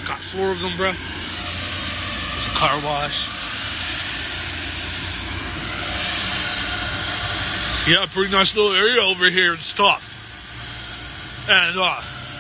Got 4 of them, bro. There's a car wash. Yeah, pretty nice little area over here and stuff. And,